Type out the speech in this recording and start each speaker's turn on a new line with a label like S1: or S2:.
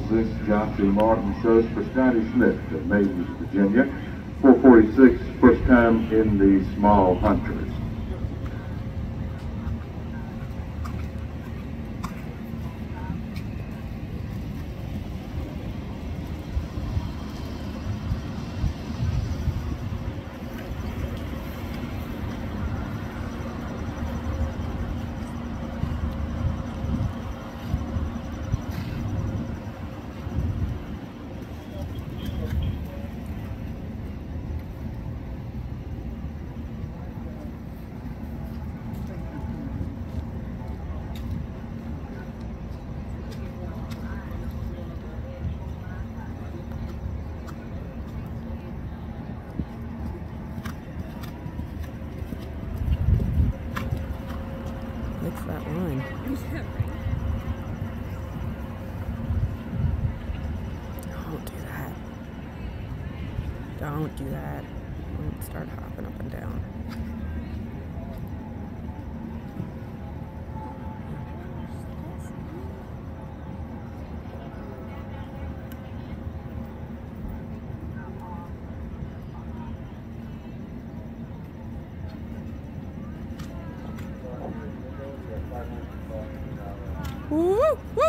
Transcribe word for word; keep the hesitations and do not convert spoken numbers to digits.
S1: forty-six, John C. Martin shows for Scotty Smith of Mays, Virginia. four forty-six, first time in the small hunters.
S2: What's that line? Don't do that. Don't do that. Don't start hopping up and down. Woo! Woo!